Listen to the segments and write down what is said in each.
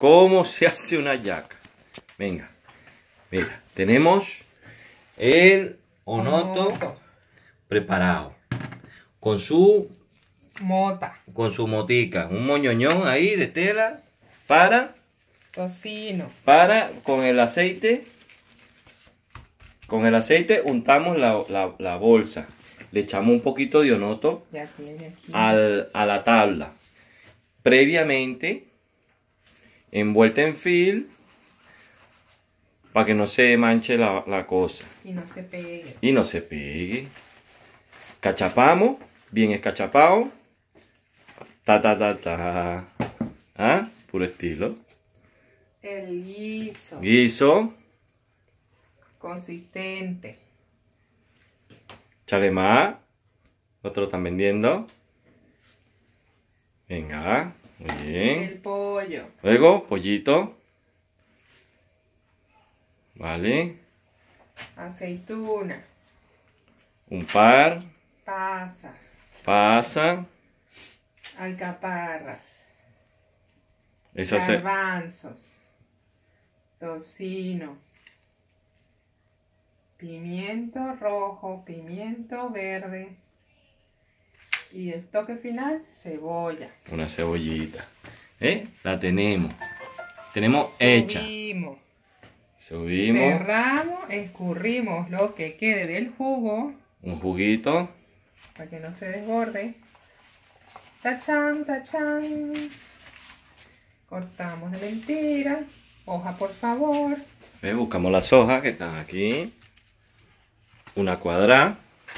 ¿Cómo se hace una hallaca? Venga, mira, tenemos el onoto preparado. Con su motica, un moñoñón ahí de tela para tocino. Con el aceite untamos la bolsa. Le echamos un poquito de onoto a la tabla. Previamente envuelta en film para que no se manche la cosa. Y no se pegue. Y no se pegue. Cachapamos, bien escachapado. Ta. ¿Ah? Puro estilo. El guiso. Guiso. Consistente. Chale más. Otro están vendiendo. Venga, muy bien. El pollo. Luego, pollito. Vale. Aceituna. Un par. Pasas. Pasa. Alcaparras. Esa Garbanzos. Tocino. Pimiento rojo, pimiento verde. Y el toque final, cebolla. Una cebollita. La tenemos. Tenemos hecha. Subimos. Cerramos, escurrimos lo que quede del jugo. Un juguito. Para que no se desborde. Tachán, tachán. Cortamos de mentira. Hoja, por favor. Buscamos las hojas que están aquí. Una cuadrada.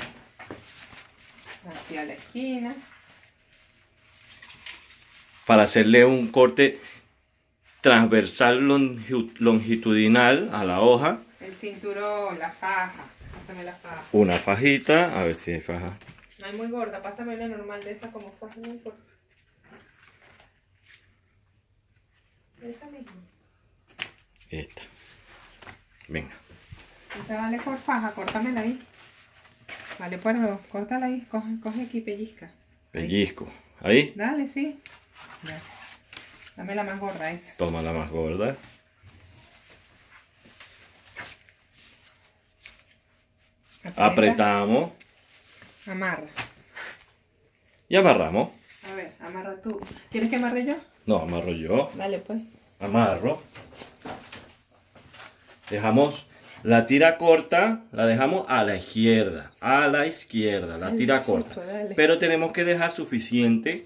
Aquí a la esquina. Para hacerle un corte transversal longitudinal a la hoja. El cinturón, la faja. Pásame la faja. Una fajita, a ver si hay faja. No hay muy gorda, pásame la normal de esa como faja. No importa. Esa misma. Esta. Venga. Esa vale por faja, córtamela ahí. Vale por dos, córtala ahí, coge aquí, pellizca. Pellizco. ¿Ahí? Dale, sí. Dale. Dame la más gorda esa. Toma la más gorda. Apretamos. Amarra. Y amarramos. A ver, amarra tú. ¿Quieres que amarre yo? No, amarro yo. Dale, pues. Amarro. Dejamos la tira corta, la dejamos a la izquierda. A la izquierda, la tira corta. Dale. Pero tenemos que dejar suficiente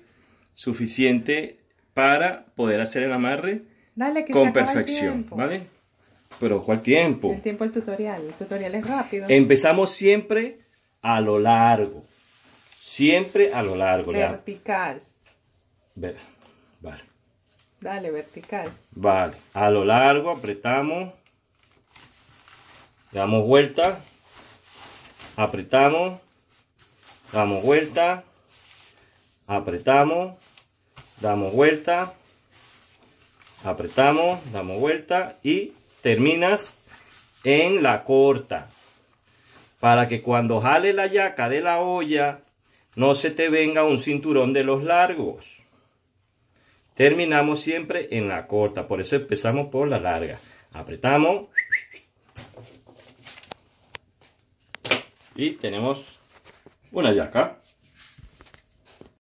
para poder hacer el amarre con perfección. ¿Vale? Pero ¿cuál tiempo? El tiempo del tutorial. El tutorial es rápido. Empezamos siempre a lo largo. Siempre a lo largo. Vertical. Vale. Dale, vertical. Vale. A lo largo apretamos. Damos vuelta. Apretamos. Damos vuelta. Apretamos. Damos vuelta. Apretamos. Damos vuelta. Y terminas en la corta. Para que cuando jale la hallaca de la olla no se te venga un cinturón de los largos. Terminamos siempre en la corta. Por eso empezamos por la larga. Apretamos. Y tenemos una hallaca.